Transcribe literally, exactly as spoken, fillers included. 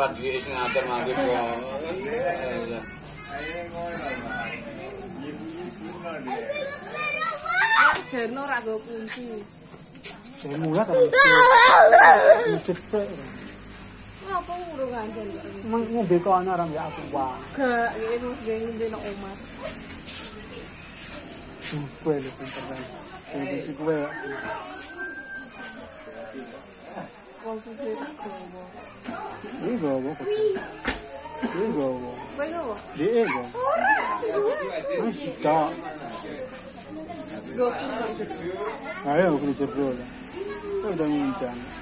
duwe sing ngatur mangke kok. Jeno ora go kunci. Jeno lah kan. Cecek. Apa urung ngandel kok. Ngombe kono ora mbak aku wae. Gak, iki wis ngombe nang omah. Sumpah lho pinter kan. Iki sik kowe. Wong suwe tak gowo. Iki gowo kok. Iki gowo. Kowe gowo? Iki gowo. Wis tak. Go. Ayo aku jebol. Kok udah ngincang.